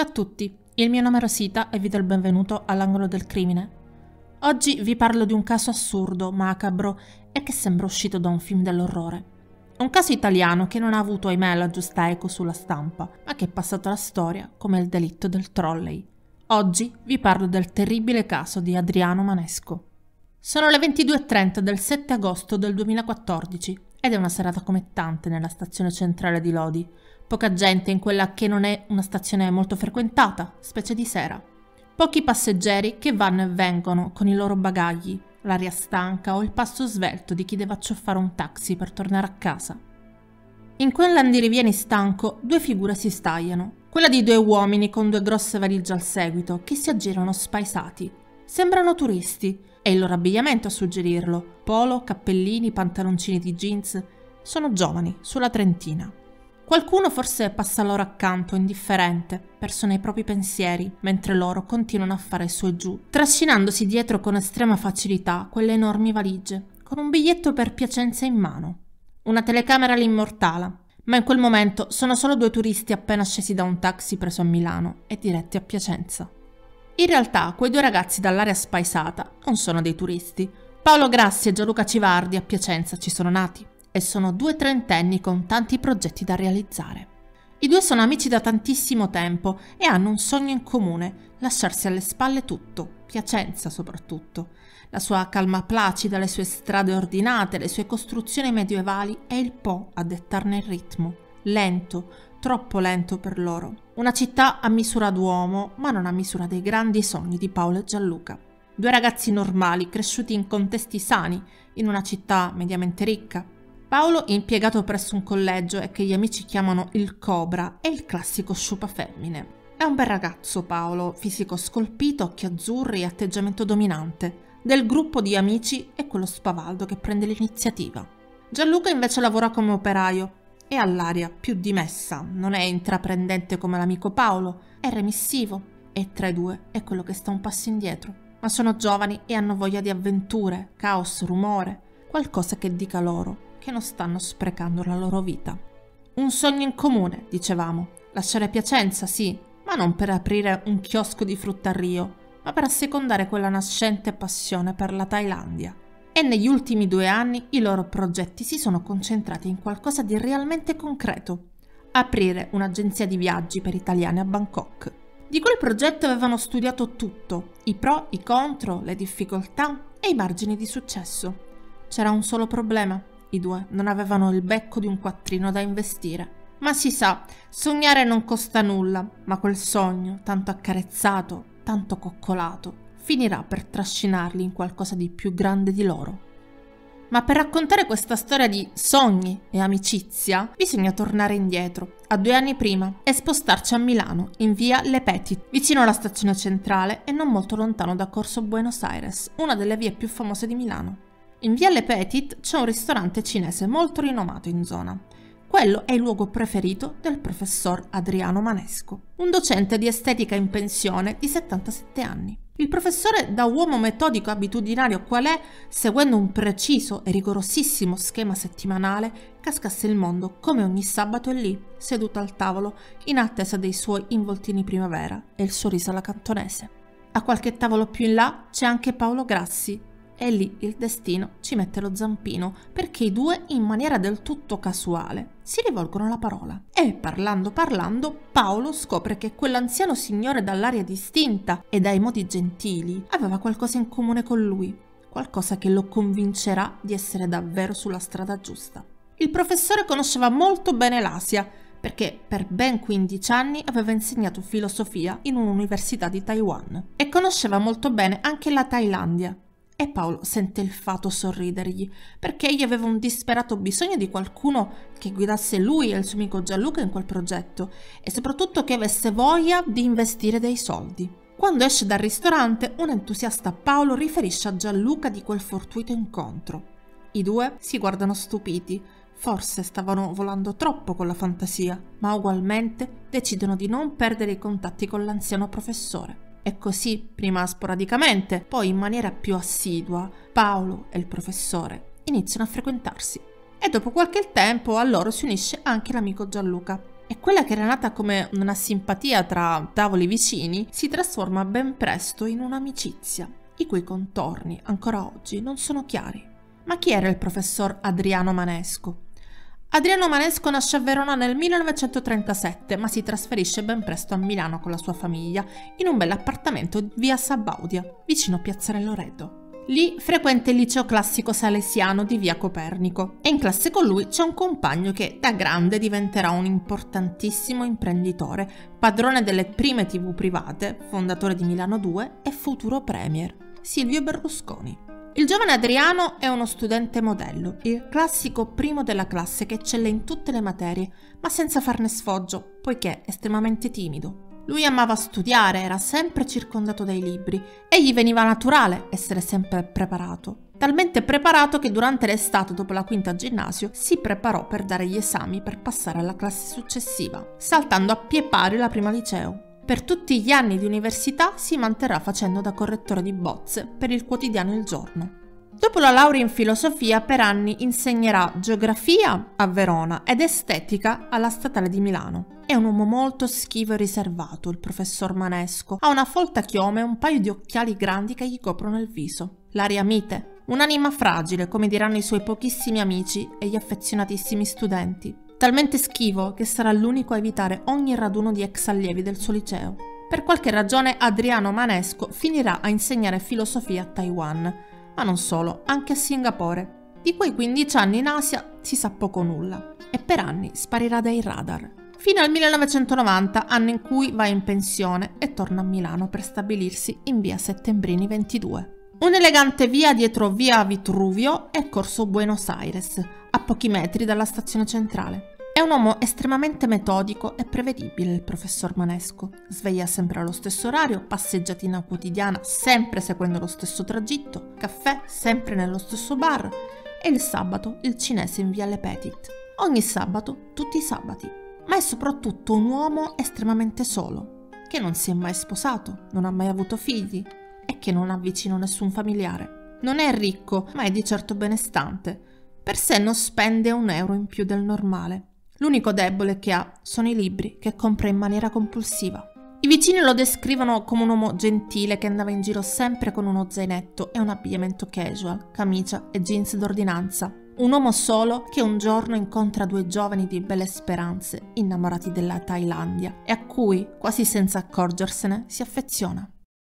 Ciao a tutti, il mio nome è Rosita e vi do il benvenuto all'Angolo del Crimine. Oggi vi parlo di un caso assurdo, macabro e che sembra uscito da un film dell'orrore. Un caso italiano che non ha avuto, ahimè, la giusta eco sulla stampa, ma che è passato alla storia come il delitto del trolley. Oggi vi parlo del terribile caso di Adriano Manesco. Sono le 22:30 del 7 agosto del 2014 ed è una serata come tante nella stazione centrale di Lodi. Poca gente in quella che non è una stazione molto frequentata, specie di sera. Pochi passeggeri che vanno e vengono con i loro bagagli, l'aria stanca o il passo svelto di chi deve accioffare un taxi per tornare a casa. In quell'andirivieni stanco, due figure si stagliano. Quella di due uomini con due grosse valigie al seguito che si aggirano spaesati. Sembrano turisti, è il loro abbigliamento a suggerirlo. Polo, cappellini, pantaloncini di jeans. Sono giovani, sulla trentina. Qualcuno forse passa loro accanto, indifferente, perso nei propri pensieri, mentre loro continuano a fare su e giù, trascinandosi dietro con estrema facilità quelle enormi valigie, con un biglietto per Piacenza in mano. Una telecamera li immortala, ma in quel momento sono solo due turisti appena scesi da un taxi preso a Milano e diretti a Piacenza. In realtà, quei due ragazzi dall'area spaesata non sono dei turisti. Paolo Grassi e Gianluca Civardi a Piacenza ci sono nati. E sono due trentenni con tanti progetti da realizzare. I due sono amici da tantissimo tempo e hanno un sogno in comune, lasciarsi alle spalle tutto, Piacenza soprattutto. La sua calma placida, le sue strade ordinate, le sue costruzioni medievali e il Po a dettarne il ritmo. Lento, troppo lento per loro. Una città a misura d'uomo, ma non a misura dei grandi sogni di Paolo e Gianluca. Due ragazzi normali, cresciuti in contesti sani, in una città mediamente ricca. Paolo, impiegato presso un collegio e che gli amici chiamano il Cobra, è il classico sciupafemmine. È un bel ragazzo Paolo, fisico scolpito, occhi azzurri e atteggiamento dominante. Del gruppo di amici è quello spavaldo che prende l'iniziativa. Gianluca invece lavora come operaio, è all'aria più dimessa, non è intraprendente come l'amico Paolo, è remissivo e tra i due è quello che sta un passo indietro. Ma sono giovani e hanno voglia di avventure, caos, rumore, qualcosa che dica loro che non stanno sprecando la loro vita. Un sogno in comune, dicevamo. Lasciare Piacenza, sì, ma non per aprire un chiosco di frutta a Rio, ma per assecondare quella nascente passione per la Thailandia. E negli ultimi 2 anni i loro progetti si sono concentrati in qualcosa di realmente concreto. Aprire un'agenzia di viaggi per italiani a Bangkok. Di quel progetto avevano studiato tutto, i pro, i contro, le difficoltà e i margini di successo. C'era un solo problema. I due non avevano il becco di un quattrino da investire. Ma si sa, sognare non costa nulla, ma quel sogno, tanto accarezzato, tanto coccolato, finirà per trascinarli in qualcosa di più grande di loro. Ma per raccontare questa storia di sogni e amicizia, bisogna tornare indietro, a 2 anni prima, e spostarci a Milano, in via Le Petit, vicino alla stazione centrale e non molto lontano da Corso Buenos Aires, una delle vie più famose di Milano. In via Le Petit c'è un ristorante cinese molto rinomato in zona. Quello è il luogo preferito del professor Adriano Manesco, un docente di estetica in pensione di 77 anni. Il professore, da uomo metodico e abitudinario qual è, seguendo un preciso e rigorosissimo schema settimanale, cascasse il mondo come ogni sabato è lì, seduto al tavolo, in attesa dei suoi involtini primavera e il suo riso alla cantonese. A qualche tavolo più in là c'è anche Paolo Grassi, e lì il destino ci mette lo zampino perché i due, in maniera del tutto casuale, si rivolgono la parola. E parlando, Paolo scopre che quell'anziano signore dall'aria distinta e dai modi gentili aveva qualcosa in comune con lui, qualcosa che lo convincerà di essere davvero sulla strada giusta. Il professore conosceva molto bene l'Asia, perché per ben 15 anni aveva insegnato filosofia in un'università di Taiwan e conosceva molto bene anche la Thailandia. E Paolo sente il fato sorridergli, perché egli aveva un disperato bisogno di qualcuno che guidasse lui e il suo amico Gianluca in quel progetto e soprattutto che avesse voglia di investire dei soldi. Quando esce dal ristorante, un entusiasta Paolo riferisce a Gianluca di quel fortuito incontro. I due si guardano stupiti, forse stavano volando troppo con la fantasia, ma ugualmente decidono di non perdere i contatti con l'anziano professore. E così, prima sporadicamente, poi in maniera più assidua, Paolo e il professore iniziano a frequentarsi. E dopo qualche tempo a loro si unisce anche l'amico Gianluca. E quella che era nata come una simpatia tra tavoli vicini si trasforma ben presto in un'amicizia, i cui contorni ancora oggi non sono chiari. Ma chi era il professor Adriano Manesco? Adriano Manesco nasce a Verona nel 1937, ma si trasferisce ben presto a Milano con la sua famiglia in un bell'appartamento via Sabaudia, vicino Piazzale Loreto. Lì frequenta il liceo classico salesiano di via Copernico e in classe con lui c'è un compagno che da grande diventerà un importantissimo imprenditore, padrone delle prime TV private, fondatore di Milano 2 e futuro premier, Silvio Berlusconi. Il giovane Adriano è uno studente modello, il classico primo della classe che eccelle in tutte le materie, ma senza farne sfoggio, poiché è estremamente timido. Lui amava studiare, era sempre circondato dai libri e gli veniva naturale essere sempre preparato. Talmente preparato che durante l'estate, dopo la quinta ginnasio, si preparò per dare gli esami per passare alla classe successiva, saltando a pie pari la prima liceo. Per tutti gli anni di università si manterrà facendo da correttore di bozze per il quotidiano Il Giorno. Dopo la laurea in filosofia, per anni insegnerà geografia a Verona ed estetica alla Statale di Milano. È un uomo molto schivo e riservato, il professor Manesco. Ha una folta chioma e un paio di occhiali grandi che gli coprono il viso. L'aria mite, un'anima fragile, come diranno i suoi pochissimi amici e gli affezionatissimi studenti. Talmente schivo che sarà l'unico a evitare ogni raduno di ex allievi del suo liceo. Per qualche ragione Adriano Manesco finirà a insegnare filosofia a Taiwan, ma non solo, anche a Singapore. Di quei 15 anni in Asia si sa poco o nulla e per anni sparirà dai radar. Fino al 1990, anno in cui va in pensione e torna a Milano per stabilirsi in via Settembrini 22. Un'elegante via dietro via Vitruvio e corso Buenos Aires, a pochi metri dalla stazione centrale. È un uomo estremamente metodico e prevedibile il professor Manesco. Sveglia sempre allo stesso orario, passeggiatina quotidiana sempre seguendo lo stesso tragitto, caffè sempre nello stesso bar e il sabato il cinese in via Le Petit. Ogni sabato, tutti i sabati. Ma è soprattutto un uomo estremamente solo, che non si è mai sposato, non ha mai avuto figli e che non ha vicino nessun familiare. Non è ricco, ma è di certo benestante. Per sé non spende un euro in più del normale. L'unico debole che ha sono i libri che compra in maniera compulsiva. I vicini lo descrivono come un uomo gentile che andava in giro sempre con uno zainetto e un abbigliamento casual, camicia e jeans d'ordinanza. Un uomo solo che un giorno incontra due giovani di belle speranze, innamorati della Thailandia, e a cui, quasi senza accorgersene, si affeziona.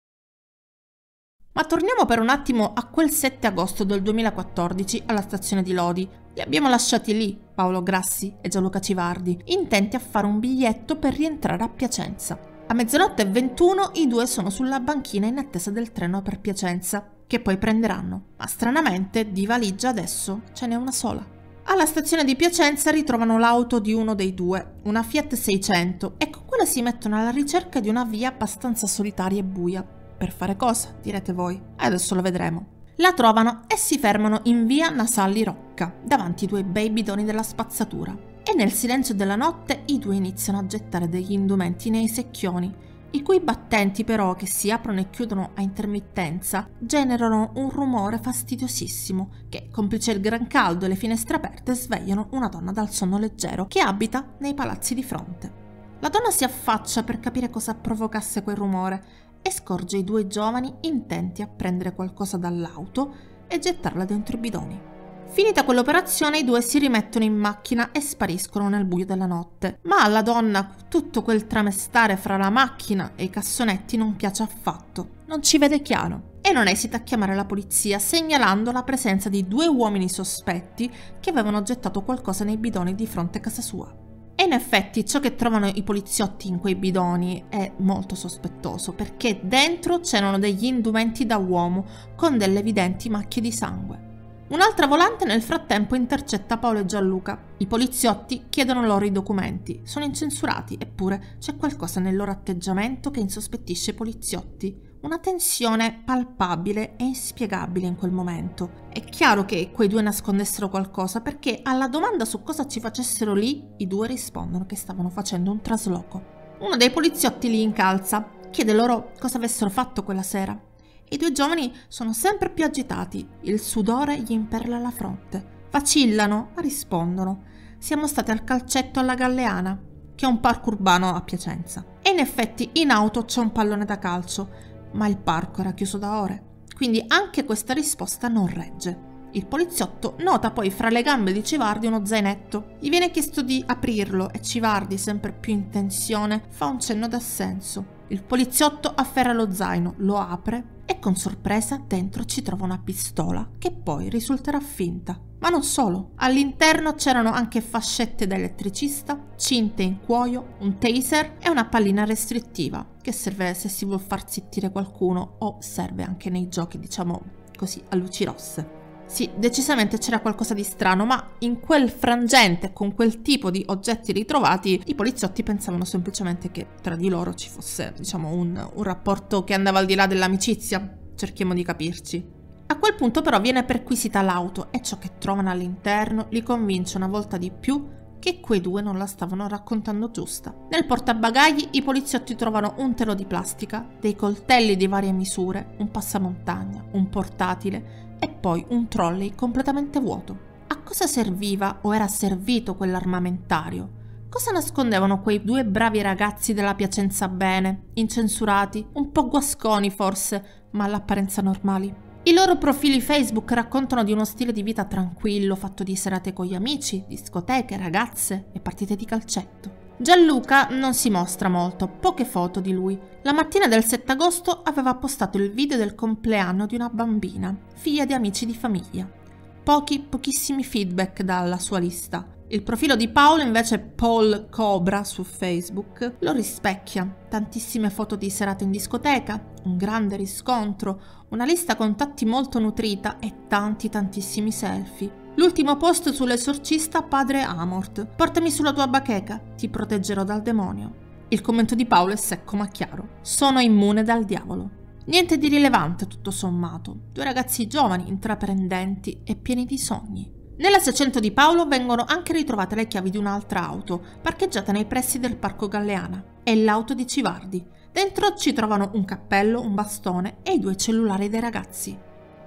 Ma torniamo per un attimo a quel 7 agosto del 2014 alla stazione di Lodi. Li abbiamo lasciati lì, Paolo Grassi e Gianluca Civardi, intenti a fare un biglietto per rientrare a Piacenza. A 00:21 i due sono sulla banchina in attesa del treno per Piacenza, che poi prenderanno. Ma stranamente di valigia adesso ce n'è una sola. Alla stazione di Piacenza ritrovano l'auto di uno dei due, una Fiat 600, e con quella si mettono alla ricerca di una via abbastanza solitaria e buia. Per fare cosa, direte voi? Adesso lo vedremo. La trovano e si fermano in via Nasalli Rocca, davanti ai due bei bidoni della spazzatura. E nel silenzio della notte i due iniziano a gettare degli indumenti nei secchioni, i cui battenti però, che si aprono e chiudono a intermittenza, generano un rumore fastidiosissimo che, complice il gran caldo e le finestre aperte, svegliano una donna dal sonno leggero che abita nei palazzi di fronte. La donna si affaccia per capire cosa provocasse quel rumore e scorge i due giovani intenti a prendere qualcosa dall'auto e gettarla dentro i bidoni. Finita quell'operazione, i due si rimettono in macchina e spariscono nel buio della notte. Ma alla donna tutto quel tramestare fra la macchina e i cassonetti non piace affatto. Non ci vede chiaro e non esita a chiamare la polizia, segnalando la presenza di due uomini sospetti che avevano gettato qualcosa nei bidoni di fronte a casa sua. E in effetti ciò che trovano i poliziotti in quei bidoni è molto sospettoso, perché dentro c'erano degli indumenti da uomo con delle evidenti macchie di sangue. Un'altra volante nel frattempo intercetta Paolo e Gianluca. I poliziotti chiedono loro i documenti, sono incensurati, eppure c'è qualcosa nel loro atteggiamento che insospettisce i poliziotti. Una tensione palpabile e inspiegabile in quel momento. È chiaro che quei due nascondessero qualcosa, perché alla domanda su cosa ci facessero lì, i due rispondono che stavano facendo un trasloco. Uno dei poliziotti li incalza, chiede loro cosa avessero fatto quella sera. I due giovani sono sempre più agitati, il sudore gli imperla la fronte. Vacillano, ma rispondono: siamo stati al calcetto alla Galleana. che è un parco urbano a Piacenza. E in effetti in auto c'è un pallone da calcio, ma il parco era chiuso da ore. Quindi anche questa risposta non regge. Il poliziotto nota poi fra le gambe di Civardi uno zainetto. Gli viene chiesto di aprirlo e Civardi, sempre più in tensione, fa un cenno d'assenso. Il poliziotto afferra lo zaino, lo apre e con sorpresa dentro ci trova una pistola che poi risulterà finta. Ma non solo, all'interno c'erano anche fascette da elettricista, cinte in cuoio, un taser e una pallina restrittiva che serve se si vuol far zittire qualcuno o serve anche nei giochi, diciamo così, a luci rosse. Sì, decisamente c'era qualcosa di strano, ma in quel frangente, con quel tipo di oggetti ritrovati, i poliziotti pensavano semplicemente che tra di loro ci fosse, diciamo, un rapporto che andava al di là dell'amicizia. Cerchiamo di capirci. A quel punto però viene perquisita l'auto e ciò che trovano all'interno li convince una volta di più che quei due non la stavano raccontando giusta. Nel portabagagli i poliziotti trovano un telo di plastica, dei coltelli di varie misure, un passamontagna, un portatile e poi un trolley completamente vuoto. A cosa serviva o era servito quell'armamentario? Cosa nascondevano quei due bravi ragazzi della Piacenza Bene, incensurati, un po' guasconi forse, ma all'apparenza normali? I loro profili Facebook raccontano di uno stile di vita tranquillo, fatto di serate con gli amici, discoteche, ragazze e partite di calcetto. Gianluca non si mostra molto, poche foto di lui. La mattina del 7 agosto aveva postato il video del compleanno di una bambina, figlia di amici di famiglia. Pochissimi feedback dalla sua lista. Il profilo di Paolo invece, Paul Cobra su Facebook, lo rispecchia. Tantissime foto di serate in discoteca, un grande riscontro, una lista contatti molto nutrita e tantissimi selfie. L'ultimo post sull'esorcista padre Amort. Portami sulla tua bacheca, ti proteggerò dal demonio. Il commento di Paolo è secco ma chiaro. Sono immune dal diavolo. Niente di rilevante tutto sommato. Due ragazzi giovani, intraprendenti e pieni di sogni. Nella 600 di Paolo vengono anche ritrovate le chiavi di un'altra auto, parcheggiata nei pressi del Parco Galleana. È l'auto di Civardi. Dentro ci trovano un cappello, un bastone e i due cellulari dei ragazzi.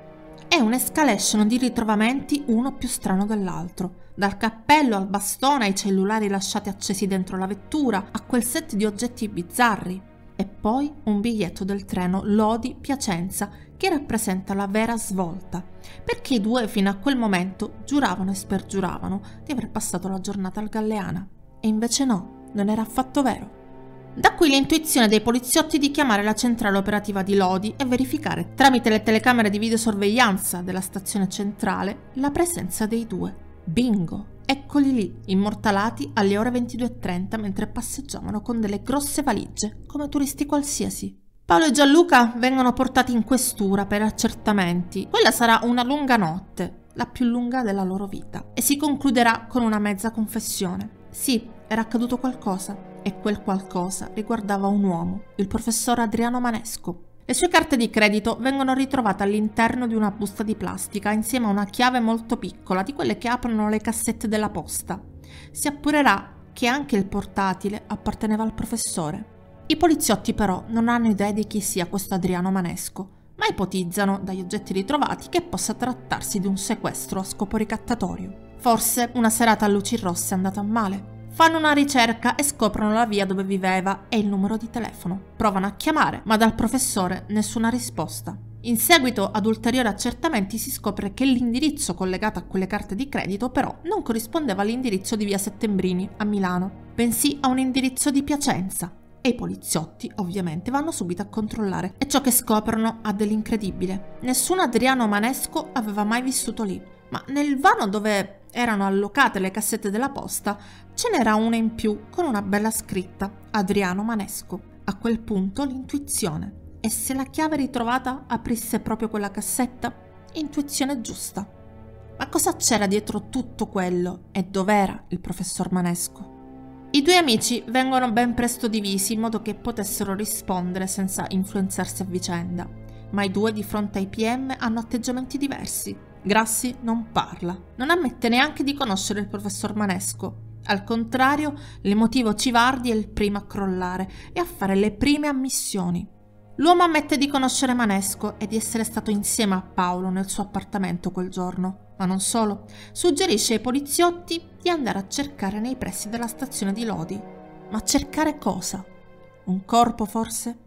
È un'escalation di ritrovamenti uno più strano dell'altro. Dal cappello al bastone ai cellulari lasciati accesi dentro la vettura, a quel set di oggetti bizzarri. E poi un biglietto del treno Lodi-Piacenza che rappresenta la vera svolta, perché i due fino a quel momento giuravano e spergiuravano di aver passato la giornata al Galleana. E invece no, non era affatto vero. Da qui l'intuizione dei poliziotti di chiamare la centrale operativa di Lodi e verificare, tramite le telecamere di videosorveglianza della stazione centrale, la presenza dei due. Bingo! Eccoli lì, immortalati alle ore 22:30 mentre passeggiavano con delle grosse valigie, come turisti qualsiasi. Paolo e Gianluca vengono portati in questura per accertamenti. Quella sarà una lunga notte, la più lunga della loro vita, e si concluderà con una mezza confessione. Sì, era accaduto qualcosa, e quel qualcosa riguardava un uomo, il professor Adriano Manesco. Le sue carte di credito vengono ritrovate all'interno di una busta di plastica insieme a una chiave molto piccola, di quelle che aprono le cassette della posta. Si appurerà che anche il portatile apparteneva al professore. I poliziotti però non hanno idea di chi sia questo Adriano Manesco, ma ipotizzano dagli oggetti ritrovati che possa trattarsi di un sequestro a scopo ricattatorio. Forse una serata a luci rosse è andata a male. Fanno una ricerca e scoprono la via dove viveva e il numero di telefono. Provano a chiamare, ma dal professore nessuna risposta. In seguito ad ulteriori accertamenti si scopre che l'indirizzo collegato a quelle carte di credito però non corrispondeva all'indirizzo di via Settembrini a Milano, bensì a un indirizzo di Piacenza. E i poliziotti ovviamente vanno subito a controllare e ciò che scoprono ha dell'incredibile. Nessun Adriano Manesco aveva mai vissuto lì, ma nel vano dove erano allocate le cassette della posta ce n'era una in più con una bella scritta: Adriano Manesco. A quel punto l'intuizione. E se la chiave ritrovata aprisse proprio quella cassetta? Intuizione giusta. Ma cosa c'era dietro tutto quello e dov'era il professor Manesco? I due amici vengono ben presto divisi in modo che potessero rispondere senza influenzarsi a vicenda, ma i due di fronte ai PM hanno atteggiamenti diversi. Grassi non parla, non ammette neanche di conoscere il professor Manesco. Al contrario, l'emotivo Civardi è il primo a crollare e a fare le prime ammissioni. L'uomo ammette di conoscere Manesco e di essere stato insieme a Paolo nel suo appartamento quel giorno. Ma non solo, suggerisce ai poliziotti di andare a cercare nei pressi della stazione di Lodi. Ma cercare cosa? Un corpo forse?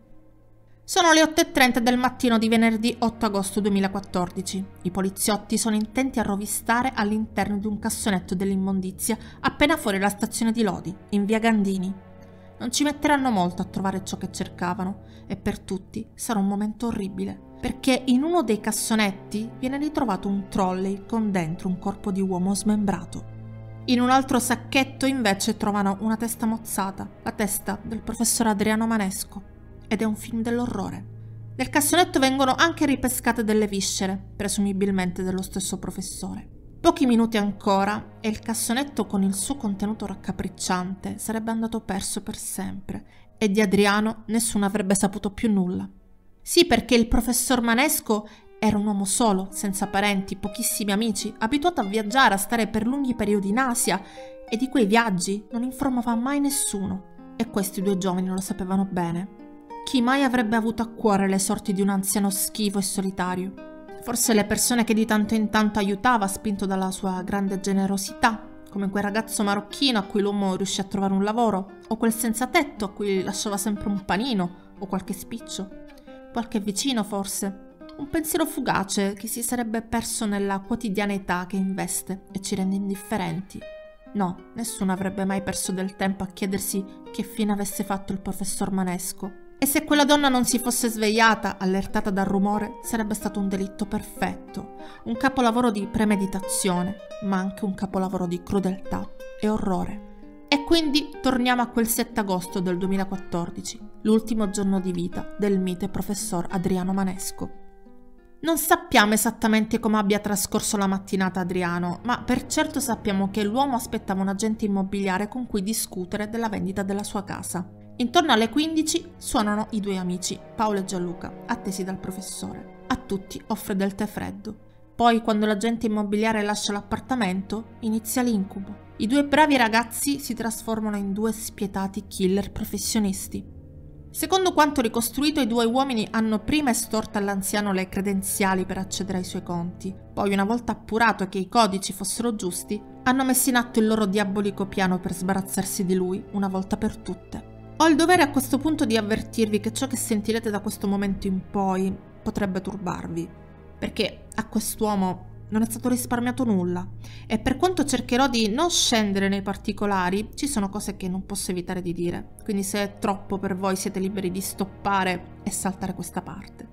Sono le 8:30 del mattino di venerdì 8 agosto 2014. I poliziotti sono intenti a rovistare all'interno di un cassonetto dell'immondizia appena fuori la stazione di Lodi, in via Gandini. Non ci metteranno molto a trovare ciò che cercavano e per tutti sarà un momento orribile, perché in uno dei cassonetti viene ritrovato un trolley con dentro un corpo di uomo smembrato. In un altro sacchetto invece trovano una testa mozzata, la testa del professor Adriano Manesco. Ed è un film dell'orrore. Nel cassonetto vengono anche ripescate delle viscere, presumibilmente dello stesso professore. Pochi minuti ancora e il cassonetto con il suo contenuto raccapricciante sarebbe andato perso per sempre e di Adriano nessuno avrebbe saputo più nulla. Sì, perché il professor Manesco era un uomo solo, senza parenti, pochissimi amici, abituato a viaggiare, a stare per lunghi periodi in Asia e di quei viaggi non informava mai nessuno. E questi due giovani lo sapevano bene. Chi mai avrebbe avuto a cuore le sorti di un anziano schivo e solitario? Forse le persone che di tanto in tanto aiutava, spinto dalla sua grande generosità, come quel ragazzo marocchino a cui l'uomo riuscì a trovare un lavoro, o quel senza tetto a cui lasciava sempre un panino o qualche spiccio, qualche vicino forse, un pensiero fugace che si sarebbe perso nella quotidianità che investe e ci rende indifferenti. No, nessuno avrebbe mai perso del tempo a chiedersi che fine avesse fatto il professor Manesco. E se quella donna non si fosse svegliata, allertata dal rumore, sarebbe stato un delitto perfetto, un capolavoro di premeditazione, ma anche un capolavoro di crudeltà e orrore. E quindi torniamo a quel 7 agosto del 2014, l'ultimo giorno di vita del mite professor Adriano Manesco. Non sappiamo esattamente come abbia trascorso la mattinata Adriano, ma per certo sappiamo che l'uomo aspettava un agente immobiliare con cui discutere della vendita della sua casa. Intorno alle 15 suonano i due amici, Paolo e Gianluca, attesi dal professore. A tutti offre del tè freddo. Poi, quando l'agente immobiliare lascia l'appartamento, inizia l'incubo. I due bravi ragazzi si trasformano in due spietati killer professionisti. Secondo quanto ricostruito, i due uomini hanno prima estorto all'anziano le credenziali per accedere ai suoi conti. Poi, una volta appurato che i codici fossero giusti, hanno messo in atto il loro diabolico piano per sbarazzarsi di lui una volta per tutte. Ho il dovere a questo punto di avvertirvi che ciò che sentirete da questo momento in poi potrebbe turbarvi, perché a quest'uomo non è stato risparmiato nulla e per quanto cercherò di non scendere nei particolari, ci sono cose che non posso evitare di dire, quindi se è troppo per voi siete liberi di stoppare e saltare questa parte.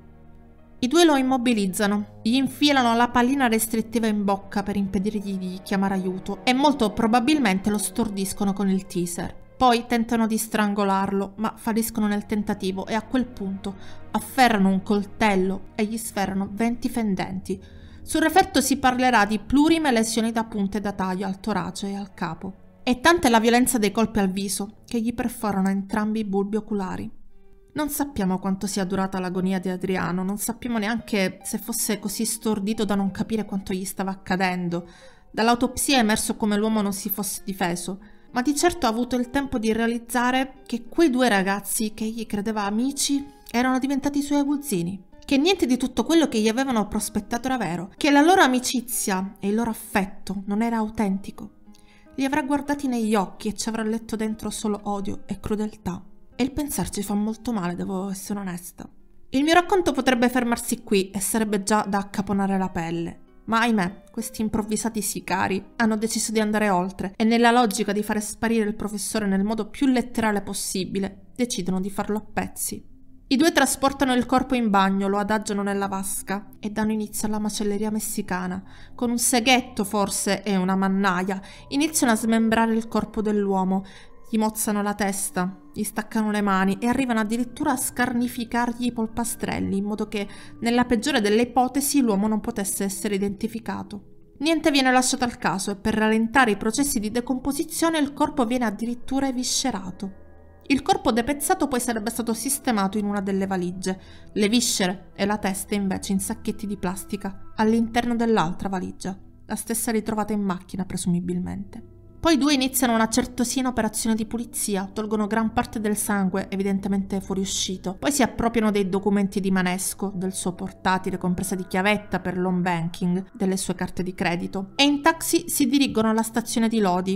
I due lo immobilizzano, gli infilano la pallina restrittiva in bocca per impedirgli di chiamare aiuto e molto probabilmente lo stordiscono con il teaser. Poi tentano di strangolarlo, ma falliscono nel tentativo e a quel punto afferrano un coltello e gli sferrano 20 fendenti. Sul referto si parlerà di plurime lesioni da punte da taglio al torace e al capo. E tanta è la violenza dei colpi al viso che gli perforano entrambi i bulbi oculari. Non sappiamo quanto sia durata l'agonia di Adriano, non sappiamo neanche se fosse così stordito da non capire quanto gli stava accadendo. Dall'autopsia è emerso come l'uomo non si fosse difeso, ma di certo ha avuto il tempo di realizzare che quei due ragazzi che egli credeva amici erano diventati suoi aguzzini, che niente di tutto quello che gli avevano prospettato era vero, che la loro amicizia e il loro affetto non era autentico. Li avrà guardati negli occhi e ci avrà letto dentro solo odio e crudeltà. E il pensarci fa molto male, devo essere onesta. Il mio racconto potrebbe fermarsi qui e sarebbe già da accaponare la pelle. Ma ahimè, questi improvvisati sicari hanno deciso di andare oltre e nella logica di fare sparire il professore nel modo più letterale possibile, decidono di farlo a pezzi. I due trasportano il corpo in bagno, lo adagiano nella vasca e danno inizio alla macelleria messicana. Con un seghetto forse e una mannaia iniziano a smembrare il corpo dell'uomo. Gli mozzano la testa, gli staccano le mani e arrivano addirittura a scarnificargli i polpastrelli in modo che, nella peggiore delle ipotesi, l'uomo non potesse essere identificato. Niente viene lasciato al caso e per rallentare i processi di decomposizione il corpo viene addirittura eviscerato. Il corpo depezzato poi sarebbe stato sistemato in una delle valigie, le viscere e la testa invece in sacchetti di plastica all'interno dell'altra valigia, la stessa ritrovata in macchina presumibilmente. Poi i due iniziano una certosina operazione di pulizia, tolgono gran parte del sangue, evidentemente fuoriuscito. Poi si appropriano dei documenti di Manesco, del suo portatile compresa di chiavetta per l'home banking, delle sue carte di credito. E in taxi si dirigono alla stazione di Lodi.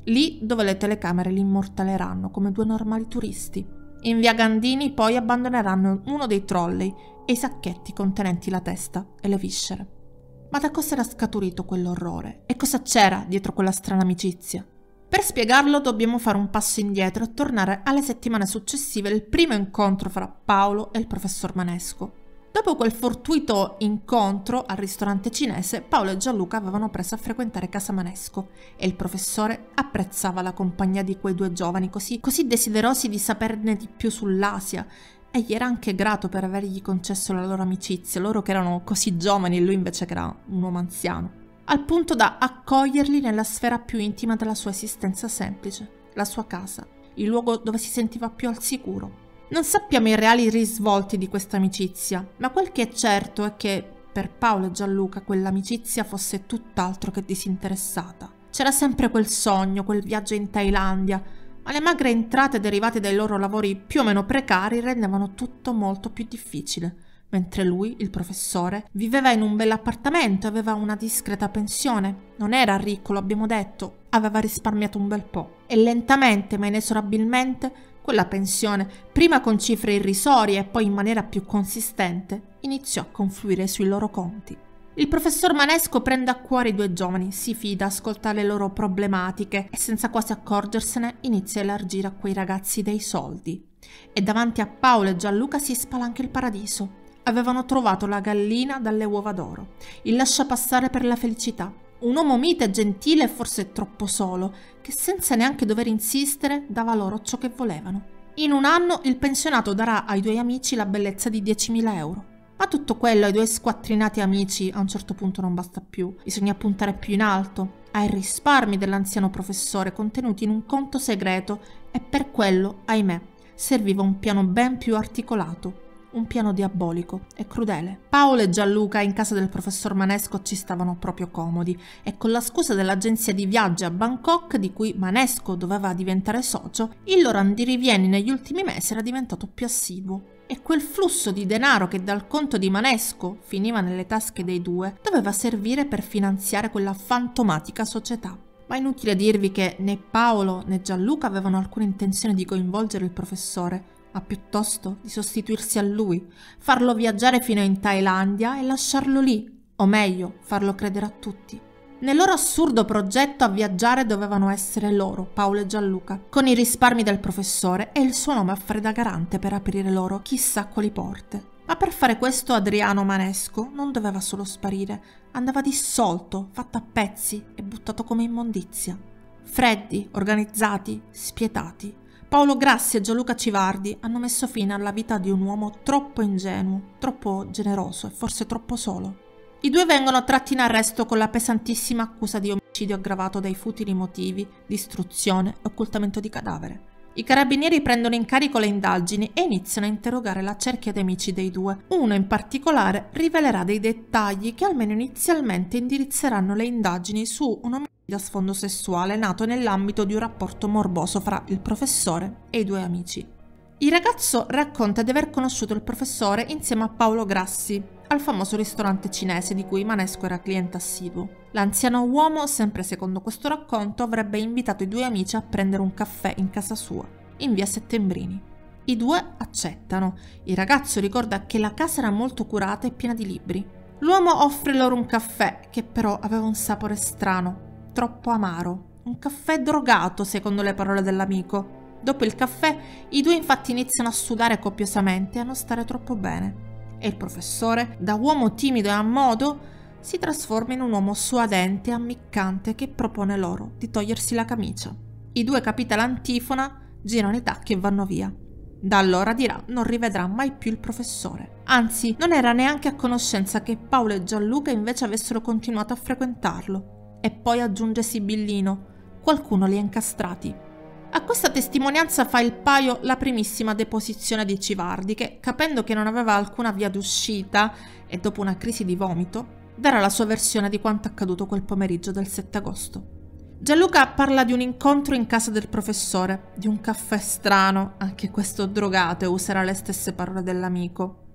lì dove le telecamere li immortaleranno come due normali turisti. In via Gandini poi abbandoneranno uno dei trolley e i sacchetti contenenti la testa e le viscere. Ma da cosa era scaturito quell'orrore? E cosa c'era dietro quella strana amicizia? Per spiegarlo dobbiamo fare un passo indietro e tornare alle settimane successive al primo incontro fra Paolo e il professor Manesco. Dopo quel fortuito incontro al ristorante cinese, Paolo e Gianluca avevano preso a frequentare casa Manesco e il professore apprezzava la compagnia di quei due giovani così desiderosi di saperne di più sull'Asia, e gli era anche grato per avergli concesso la loro amicizia, loro che erano così giovani e lui invece che era un uomo anziano, al punto da accoglierli nella sfera più intima della sua esistenza semplice, la sua casa, il luogo dove si sentiva più al sicuro. Non sappiamo i reali risvolti di questa amicizia, ma quel che è certo è che per Paolo e Gianluca quell'amicizia fosse tutt'altro che disinteressata. C'era sempre quel sogno, quel viaggio in Thailandia, ma le magre entrate derivate dai loro lavori più o meno precari rendevano tutto molto più difficile, mentre lui, il professore, viveva in un bell'appartamento, aveva una discreta pensione, non era ricco, lo abbiamo detto, aveva risparmiato un bel po', e lentamente ma inesorabilmente quella pensione, prima con cifre irrisorie e poi in maniera più consistente, iniziò a confluire sui loro conti. Il professor Manesco prende a cuore i due giovani, si fida, ascolta le loro problematiche e senza quasi accorgersene inizia a elargire a quei ragazzi dei soldi. E davanti a Paolo e Gianluca si spalanca il paradiso. Avevano trovato la gallina dalle uova d'oro, il lasciapassare per la felicità. Un uomo mite, gentile e forse troppo solo, che senza neanche dover insistere dava loro ciò che volevano. In un anno il pensionato darà ai due amici la bellezza di 10.000 euro. Ma tutto quello ai due squattrinati amici a un certo punto non basta più. Bisogna puntare più in alto, ai risparmi dell'anziano professore contenuti in un conto segreto, e per quello, ahimè, serviva un piano ben più articolato. Un piano diabolico e crudele. Paolo e Gianluca in casa del professor Manesco ci stavano proprio comodi e con la scusa dell'agenzia di viaggi a Bangkok di cui Manesco doveva diventare socio, il loro andirivieni negli ultimi mesi era diventato più assiduo e quel flusso di denaro che dal conto di Manesco finiva nelle tasche dei due doveva servire per finanziare quella fantomatica società. Ma inutile dirvi che né Paolo né Gianluca avevano alcuna intenzione di coinvolgere il professore, ma piuttosto di sostituirsi a lui, farlo viaggiare fino in Thailandia e lasciarlo lì, o meglio, farlo credere a tutti. Nel loro assurdo progetto a viaggiare dovevano essere loro, Paolo e Gianluca, con i risparmi del professore e il suo nome a fare da garante per aprire loro chissà quali porte. Ma per fare questo Adriano Manesco non doveva solo sparire, andava dissolto, fatto a pezzi e buttato come immondizia. Freddi, organizzati, spietati. Paolo Grassi e Gianluca Civardi hanno messo fine alla vita di un uomo troppo ingenuo, troppo generoso e forse troppo solo. I due vengono tratti in arresto con la pesantissima accusa di omicidio aggravato dai futili motivi, distruzione e occultamento di cadavere. I carabinieri prendono in carico le indagini e iniziano a interrogare la cerchia di amici dei due. Uno in particolare rivelerà dei dettagli che almeno inizialmente indirizzeranno le indagini su un omicidio a sfondo sessuale nato nell'ambito di un rapporto morboso fra il professore e i due amici. Il ragazzo racconta di aver conosciuto il professore insieme a Paolo Grassi al famoso ristorante cinese di cui Manesco era cliente assiduo. L'anziano uomo, sempre secondo questo racconto, avrebbe invitato i due amici a prendere un caffè in casa sua, in via Settembrini. I due accettano. Il ragazzo ricorda che la casa era molto curata e piena di libri. L'uomo offre loro un caffè che però aveva un sapore strano, troppo amaro. Un caffè drogato, secondo le parole dell'amico. Dopo il caffè, i due infatti iniziano a sudare copiosamente e a non stare troppo bene. E il professore, da uomo timido e a modo, si trasforma in un uomo suadente e ammiccante che propone loro di togliersi la camicia. I due, capita l'antifona, girano i tacchi e vanno via. Da allora, dirà, non rivedrà mai più il professore. Anzi, non era neanche a conoscenza che Paolo e Gianluca invece avessero continuato a frequentarlo. E poi aggiunge sibillino, qualcuno li ha incastrati. A questa testimonianza fa il paio la primissima deposizione di Civardi che, capendo che non aveva alcuna via d'uscita e dopo una crisi di vomito, darà la sua versione di quanto accaduto quel pomeriggio del 7 agosto. Gianluca parla di un incontro in casa del professore, di un caffè strano, anche questo drogato, e userà le stesse parole dell'amico.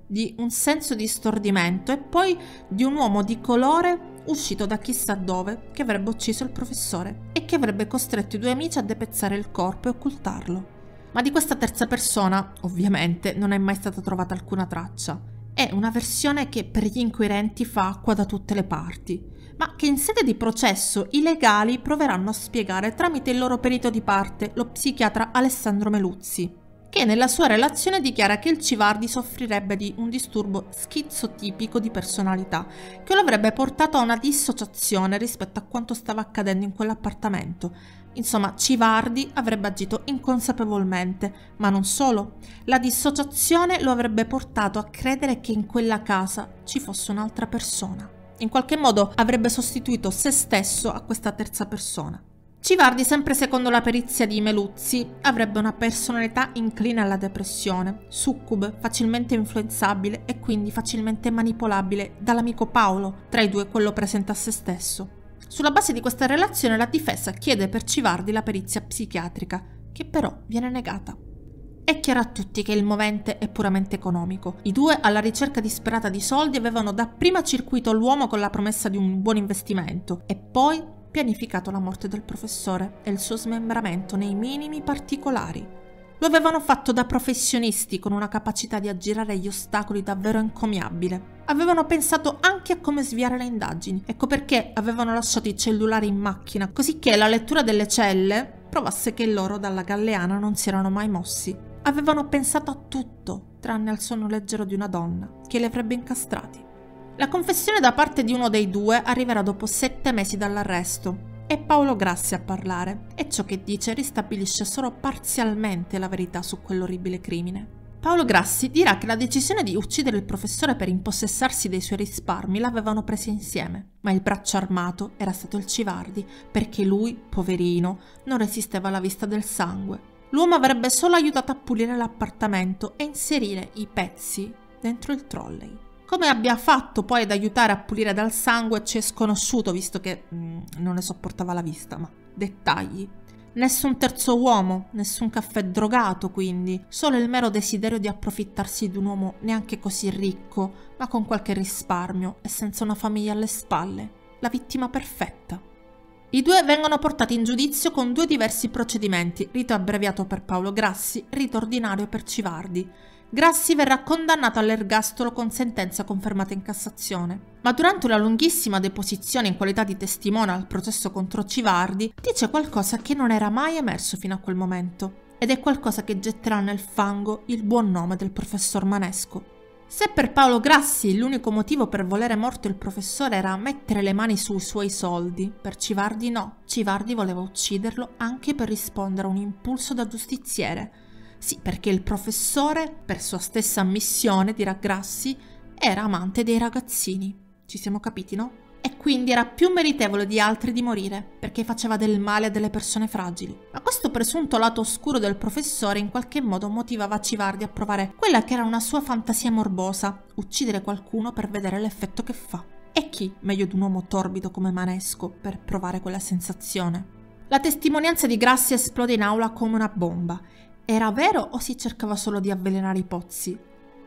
di un senso di stordimento e poi di un uomo di colore uscito da chissà dove che avrebbe ucciso il professore e che avrebbe costretto i due amici a depezzare il corpo e occultarlo. Ma di questa terza persona, ovviamente, non è mai stata trovata alcuna traccia. È una versione che per gli inquirenti fa acqua da tutte le parti, ma che in sede di processo i legali proveranno a spiegare tramite il loro perito di parte, lo psichiatra Alessandro Meluzzi, che nella sua relazione dichiara che il Civardi soffrirebbe di un disturbo schizotipico di personalità che lo avrebbe portato a una dissociazione rispetto a quanto stava accadendo in quell'appartamento. Insomma, Civardi avrebbe agito inconsapevolmente, ma non solo. La dissociazione lo avrebbe portato a credere che in quella casa ci fosse un'altra persona. In qualche modo avrebbe sostituito se stesso a questa terza persona. Civardi, sempre secondo la perizia di Meluzzi, avrebbe una personalità incline alla depressione, succube, facilmente influenzabile e quindi facilmente manipolabile dall'amico Paolo, tra i due quello presente a se stesso. Sulla base di questa relazione la difesa chiede per Civardi la perizia psichiatrica, che però viene negata. È chiaro a tutti che il movente è puramente economico. I due, alla ricerca disperata di soldi, avevano dapprima circuito l'uomo con la promessa di un buon investimento e poi pianificato la morte del professore e il suo smembramento nei minimi particolari. Lo avevano fatto da professionisti con una capacità di aggirare gli ostacoli davvero encomiabile. Avevano pensato anche a come sviare le indagini. Ecco perché avevano lasciato i cellulari in macchina, così che la lettura delle celle provasse che loro dalla Galleana non si erano mai mossi. Avevano pensato a tutto, tranne al sonno leggero di una donna, che li avrebbe incastrati. La confessione da parte di uno dei due arriverà dopo 7 mesi dall'arresto. È Paolo Grassi a parlare, e ciò che dice ristabilisce solo parzialmente la verità su quell'orribile crimine. Paolo Grassi dirà che la decisione di uccidere il professore per impossessarsi dei suoi risparmi l'avevano presa insieme, ma il braccio armato era stato il Civardi, perché lui, poverino, non resisteva alla vista del sangue. L'uomo avrebbe solo aiutato a pulire l'appartamento e inserire i pezzi dentro il trolley. Come abbia fatto poi ad aiutare a pulire dal sangue ci è sconosciuto, visto che non ne sopportava la vista, ma dettagli. Nessun terzo uomo, nessun caffè drogato quindi, solo il mero desiderio di approfittarsi di un uomo neanche così ricco, ma con qualche risparmio e senza una famiglia alle spalle. La vittima perfetta. I due vengono portati in giudizio con 2 diversi procedimenti, rito abbreviato per Paolo Grassi, rito ordinario per Civardi. Grassi verrà condannato all'ergastolo con sentenza confermata in Cassazione. Ma durante una lunghissima deposizione in qualità di testimone al processo contro Civardi, dice qualcosa che non era mai emerso fino a quel momento, ed è qualcosa che getterà nel fango il buon nome del professor Manesco. Se per Paolo Grassi l'unico motivo per volere morto il professore era mettere le mani sui suoi soldi, per Civardi no. Civardi voleva ucciderlo anche per rispondere a un impulso da giustiziere. Sì, perché il professore, per sua stessa ammissione, dirà Grassi, era amante dei ragazzini. Ci siamo capiti, no? E quindi era più meritevole di altri di morire, perché faceva del male a delle persone fragili. Ma questo presunto lato oscuro del professore in qualche modo motivava Civardi a provare quella che era una sua fantasia morbosa, uccidere qualcuno per vedere l'effetto che fa. E chi, meglio di un uomo torbido come Manesco, per provare quella sensazione? La testimonianza di Grassi esplode in aula come una bomba. Era vero o si cercava solo di avvelenare i pozzi?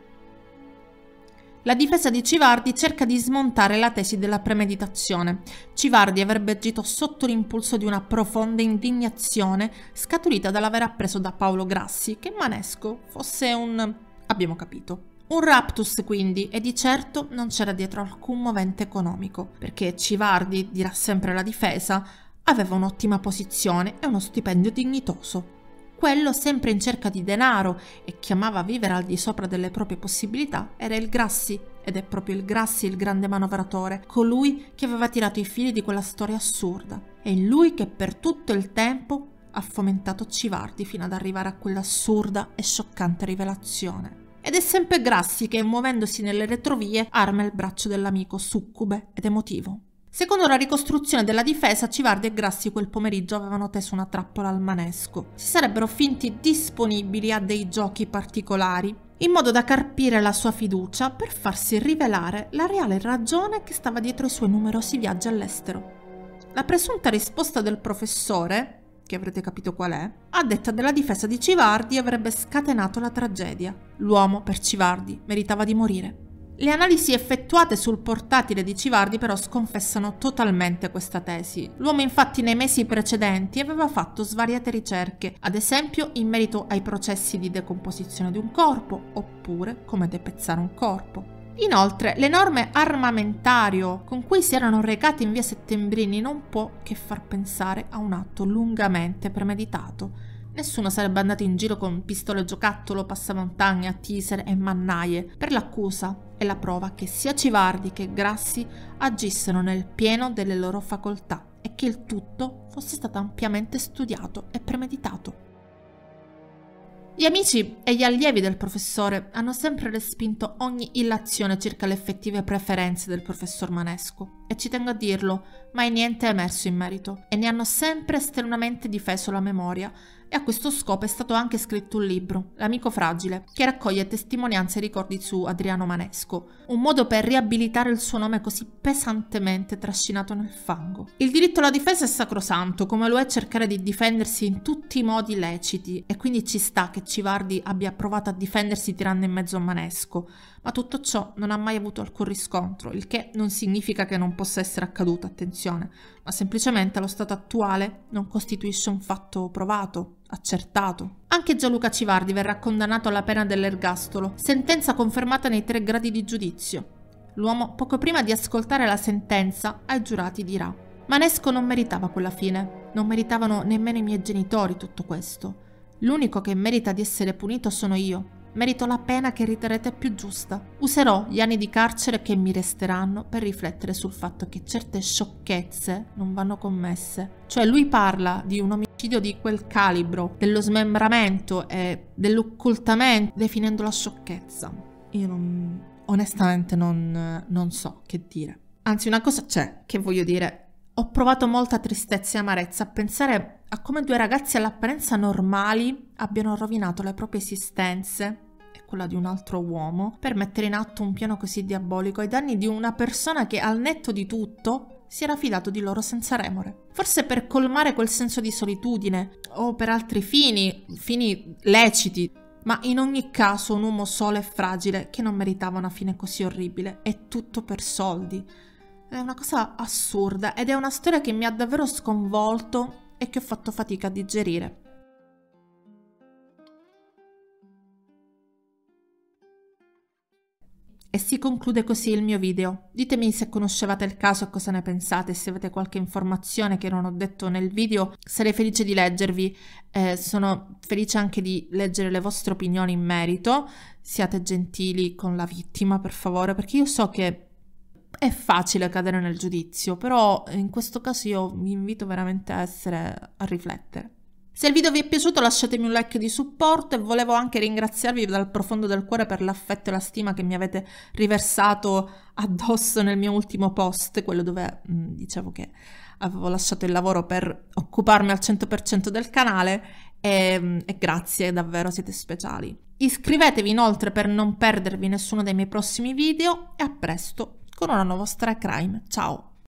La difesa di Civardi cerca di smontare la tesi della premeditazione. Civardi avrebbe agito sotto l'impulso di una profonda indignazione scaturita dall'aver appreso da Paolo Grassi che Manesco fosse abbiamo capito. Un raptus quindi, e di certo non c'era dietro alcun movente economico, perché Civardi, dirà sempre la difesa, aveva un'ottima posizione e uno stipendio dignitoso. Quello, sempre in cerca di denaro e che amava vivere al di sopra delle proprie possibilità, era il Grassi, ed è proprio il Grassi il grande manovratore, colui che aveva tirato i fili di quella storia assurda. È lui che per tutto il tempo ha fomentato Civardi fino ad arrivare a quell'assurda e scioccante rivelazione. Ed è sempre Grassi che, muovendosi nelle retrovie, arma il braccio dell'amico succube ed emotivo. Secondo la ricostruzione della difesa, Civardi e Grassi quel pomeriggio avevano teso una trappola al Manesco. Si sarebbero finti disponibili a dei giochi particolari, in modo da carpire la sua fiducia per farsi rivelare la reale ragione che stava dietro i suoi numerosi viaggi all'estero. La presunta risposta del professore, che avrete capito qual è, a detta della difesa di Civardi avrebbe scatenato la tragedia. L'uomo, per Civardi, meritava di morire. Le analisi effettuate sul portatile di Civardi però sconfessano totalmente questa tesi. L'uomo infatti nei mesi precedenti aveva fatto svariate ricerche, ad esempio in merito ai processi di decomposizione di un corpo, oppure come depezzare un corpo. Inoltre, l'enorme armamentario con cui si erano recati in via Settembrini non può che far pensare a un atto lungamente premeditato. Nessuno sarebbe andato in giro con pistole giocattolo, passamontagne, attisere e mannaie. Per l'accusa è la prova che sia Civardi che Grassi agissero nel pieno delle loro facoltà e che il tutto fosse stato ampiamente studiato e premeditato. Gli amici e gli allievi del professore hanno sempre respinto ogni illazione circa le effettive preferenze del professor Manesco, e ci tengo a dirlo, mai niente è emerso in merito, e ne hanno sempre strenuamente difeso la memoria, e a questo scopo è stato anche scritto un libro, L'amico fragile, che raccoglie testimonianze e ricordi su Adriano Manesco, un modo per riabilitare il suo nome così pesantemente trascinato nel fango. Il diritto alla difesa è sacrosanto, come lo è cercare di difendersi in tutti i modi leciti, e quindi ci sta che Civardi abbia provato a difendersi tirando in mezzo a Manesco, ma tutto ciò non ha mai avuto alcun riscontro, il che non significa che non possa essere accaduto, attenzione, ma semplicemente allo stato attuale non costituisce un fatto provato, accertato. Anche Gianluca Civardi verrà condannato alla pena dell'ergastolo, sentenza confermata nei 3 gradi di giudizio. L'uomo, poco prima di ascoltare la sentenza, ai giurati dirà: Manesco non meritava quella fine, non meritavano nemmeno i miei genitori tutto questo. L'unico che merita di essere punito sono io. Merito la pena che riterrete più giusta. Userò gli anni di carcere che mi resteranno per riflettere sul fatto che certe sciocchezze non vanno commesse. Cioè lui parla di un omicidio di quel calibro, dello smembramento e dell'occultamento, definendo la sciocchezza. Io onestamente non so che dire. Anzi, una cosa c'è che voglio dire. Ho provato molta tristezza e amarezza a pensare a come 2 ragazzi all'apparenza normali abbiano rovinato le proprie esistenze e quella di un altro uomo per mettere in atto un piano così diabolico ai danni di una persona che, al netto di tutto, si era fidato di loro senza remore. Forse per colmare quel senso di solitudine o per altri fini leciti, ma in ogni caso un uomo solo e fragile che non meritava una fine così orribile, e tutto per soldi. È una cosa assurda ed è una storia che mi ha davvero sconvolto e che ho fatto fatica a digerire. E si conclude così il mio video. Ditemi se conoscevate il caso e cosa ne pensate, se avete qualche informazione che non ho detto nel video, sarei felice di leggervi, sono felice anche di leggere le vostre opinioni in merito. Siate gentili con la vittima, per favore, perché io so che è facile cadere nel giudizio, però in questo caso io vi invito veramente a riflettere. Se il video vi è piaciuto lasciatemi un like di supporto, e volevo anche ringraziarvi dal profondo del cuore per l'affetto e la stima che mi avete riversato addosso nel mio ultimo post, quello dove dicevo che avevo lasciato il lavoro per occuparmi al 100% del canale, e grazie, davvero siete speciali. Iscrivetevi inoltre per non perdervi nessuno dei miei prossimi video, e a presto con una nuova storia crime. Ciao!